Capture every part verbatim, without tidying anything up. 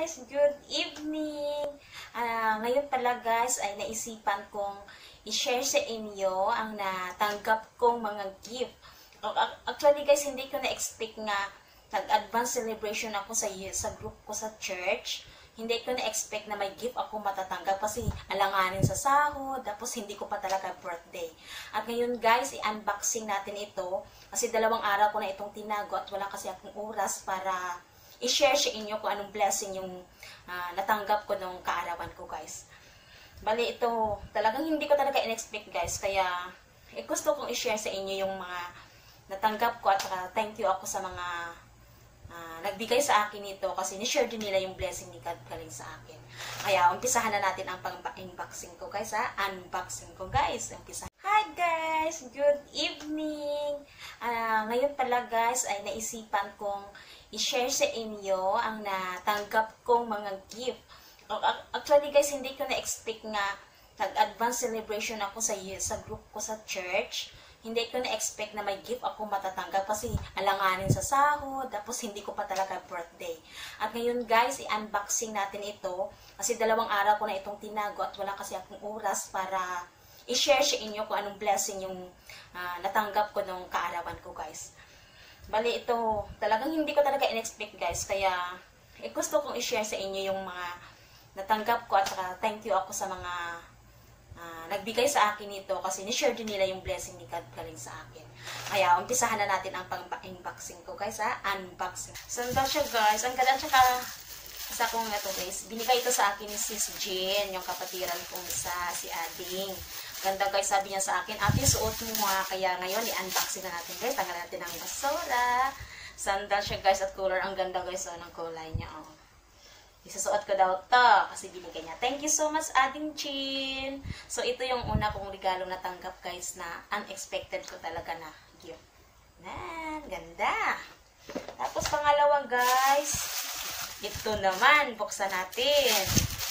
guys! Good evening! Uh, ngayon pala guys ay naisipan kong i-share sa inyo ang natanggap kong mga gift. Actually guys, hindi ko na-expect nga nag-advance celebration ako sa, sa group ko sa church. Hindi ko na-expect na may gift ako matatanggap kasi alanganin sa sahod, tapos hindi ko pa talaga birthday. At ngayon guys, i-unboxing natin ito kasi dalawang araw ko na itong tinago at wala kasi akong oras para i-share sa inyo kung anong blessing yung uh, natanggap ko nung kaarawan ko guys. Bali ito, talagang hindi ko talaga in-expect guys, kaya eh, gusto kong i-share sa inyo yung mga natanggap ko at uh, thank you ako sa mga uh, nagbigay sa akin ito kasi ni-share din nila yung blessing ni God galing sa akin. Kaya umpisahan na natin ang pang-unboxing ko guys ha. Unboxing ko guys. Umpisahan. Hi guys! Good evening! Uh, ngayon pala guys ay naisipan kong i-share sa inyo ang natanggap kong mga gift. Actually guys, hindi ko na-expect nga nag-advance celebration ako sa, sa group ko sa church. Hindi ko na-expect na may gift ako matatanggap kasi alanganin sa sahod, tapos hindi ko pa talaga birthday. At ngayon guys, i-unboxing natin ito kasi dalawang araw ko na itong tinago at wala kasi akong oras para i-share sa inyo kung anong blessing yung uh, natanggap ko nung kaarawan ko guys. Bali ito, talagang hindi ko talaga in-expect guys, kaya eh, gusto kong i-share sa inyo yung mga natanggap ko at saka thank you ako sa mga uh, nagbigay sa akin nito kasi ni-share din nila yung blessing ni God galing sa akin. Kaya umpisahan na natin ang pang-unboxing ko guys ha, unboxing. Sanda siya guys, ang ganda tsaka isa kong ito guys, binigay ito sa akin ni Sis Jean, yung kapatiran kong isa, si Ading. Ganda guys, sabi niya sa akin, ate suot mo ha, kaya ngayon i-unboxing na natin guys, tanggal natin ang basura. Sandal siya guys at color, ang ganda guys oh, ng kulay niya oh. Isusuot ko daw to kasi binigay niya. Thank you so much Ading Chin. So ito yung una kong regalo na tanggap guys na unexpected ko talaga na gift. Nan, ganda. Tapos pangalawa guys, ito naman, buksan natin.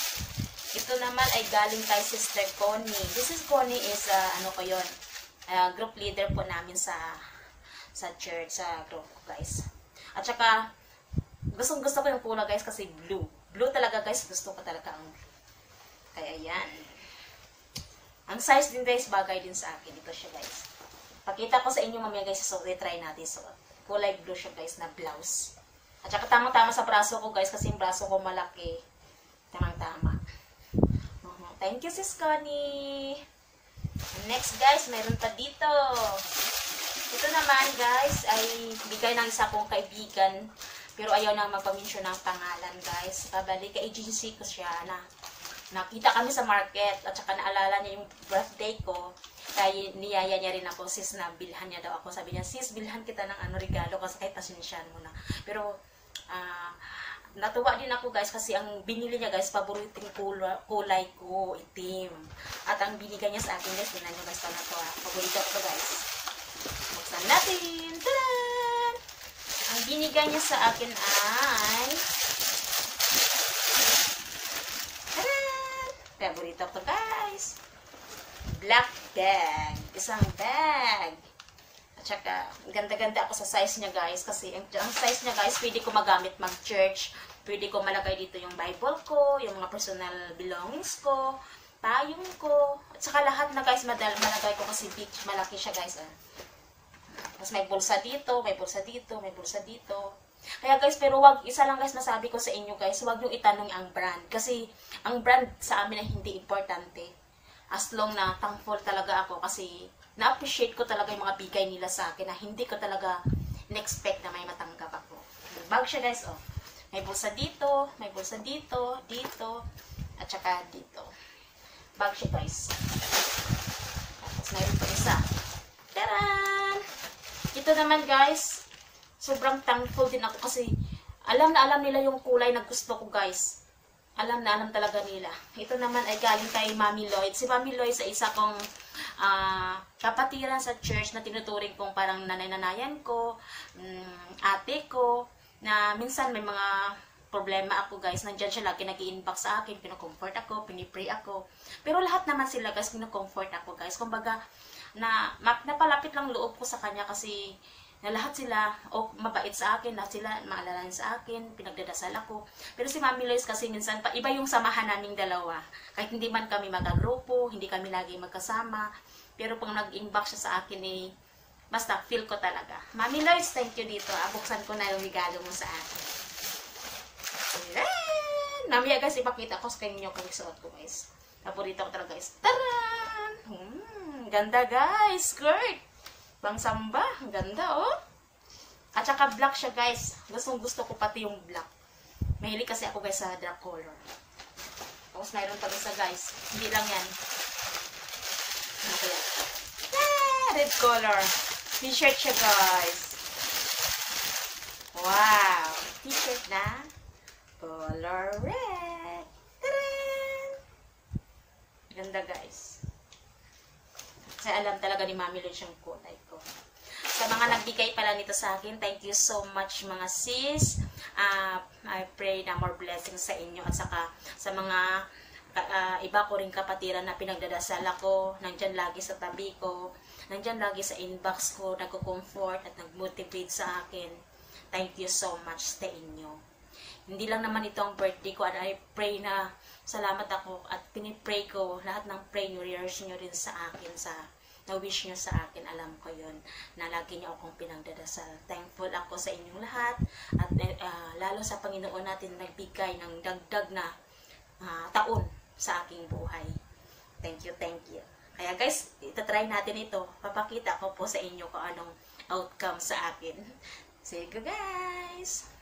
Ito naman ay galing kay Sister Connie. This is Connie is, uh, ano ko yun, uh, group leader po namin sa sa church, sa group guys. At saka, gustong gusto ko yung kulay guys kasi blue. Blue talaga guys, gusto ko talaga ang blue. Kaya yan. Ang size din guys, bagay din sa akin. Ito siya guys. Pakita ko sa inyo mamaya guys, so try natin. So, kulay blue siya guys na blouse. At saka tamang-tama sa braso ko guys, kasi yung braso ko malaki. Tamang-tama. Thank you, Sis Connie. Next, guys, mayroon pa dito. Ito naman, guys, ay bigay ng isa kong kaibigan. Pero ayaw nang magpamention ng pangalan, guys. Pabalik kay agency ko siya na nakita kami sa market. At saka naalala niya yung birthday ko. Kaya niyaya niya rin ako, sis, na bilhan niya daw ako. Sabi niya, sis, bilhan kita ng ano regalo kasi kahit pasensyahan mo na. Pero, ah... Uh, natuwa din ako guys kasi ang binili niya guys, paboritong kulay, kulay ko, itim. At ang binigay niya sa akin guys, tingnan niyo guys, paano to ha. Paborito ko guys. Buksan natin. Tadan! Ang binigay niya sa akin ay tadan! Paborito ko guys. Black bag. Isang bag. At saka, ganda-ganda ako sa size niya guys kasi ang, ang size niya guys, pwede ko magamit mag-church, pwede ko malagay dito yung Bible ko, yung mga personal belongings ko, payong ko, at saka lahat na guys, madal malagay ko kasi big, malaki siya guys. Eh. Tapos may bulsa dito, may bulsa dito, may bulsa dito. Kaya guys, pero wag, isa lang guys masabi ko sa inyo guys, wag nyo itanong ang brand. Kasi ang brand sa amin ay hindi importante. As long na thankful talaga ako kasi na-appreciate ko talaga yung mga bigay nila sa akin na hindi ko talaga in-expect na may matanggap ako. Bag siya guys, oh. May bulsa dito, may bulsa dito, dito, at saka dito. Bag siya guys. Tapos mayroon pa isa. Taran! Ito naman guys, sobrang thankful din ako kasi alam na alam nila yung kulay na gusto ko guys. Alam na alam talaga nila. Ito naman ay galing kay Mami Lloyd. Si Mami Lloyd sa isa kong uh, kapatiran sa church na tinuturing kong parang nanay-nanayan ko, um, ate ko, na minsan may mga problema ako guys. Nandiyan siya lagi nag-i-inbox sa akin, pinocomfort ako, pinipray ako. Pero lahat naman sila guys, pinocomfort ako guys. Kumbaga, na, napalapit lang loob ko sa kanya kasi na lahat sila, o mabait sa akin, lahat sila maalalayan sa akin, pinagdadasal ako. Pero si Mami Lois kasi minsan, pa, iba yung samahan naming dalawa. Kahit hindi man kami magagrupo, hindi kami lagi magkasama, pero pag nag-inbox siya sa akin, eh, basta feel ko talaga. Mami Lois, thank you dito. Ah, buksan ko na yung regalo mo sa akin. Ayan! Mamaya guys, ipakita ko sa inyo kung isuot ko guys. Paborito ko talaga guys. Taran! Hmm, ganda guys, skirt! Bang samba, ang ganda oh. At saka black siya guys. Gustong gusto ko pati yung black. Mahilig kasi ako guys sa dark color. Tapos mayroon pa isa guys. Hindi lang yan. Ano kaya? Ah, red color. T-shirt siya guys. Wow. T-shirt na color red. Taran! Ganda guys. Kasi alam talaga ni Mami Lois yung kulay ko. Sa mga nagbigay pala nito sa akin, thank you so much mga sis. Uh, I pray na more blessings sa inyo. At saka sa mga uh, iba ko rin kapatiran na pinagdadasal ako, nandyan lagi sa tabi ko, nandyan lagi sa inbox ko, nagko-comfort at nag-motivate sa akin. Thank you so much sa inyo. Hindi lang naman ito ang birthday ko, and I pray na salamat ako at pinipray ko lahat ng prayers nyo rin sa akin, sa na-wish nyo sa akin, alam ko yun, na lagi nyo akong pinagdadasal. Thankful ako sa inyong lahat at uh, lalo sa Panginoon natin nagbigay ng dagdag na uh, taon sa aking buhay. Thank you, thank you. Kaya guys, itatry natin ito. Papakita ko po sa inyo kung anong outcome sa akin. See you guys!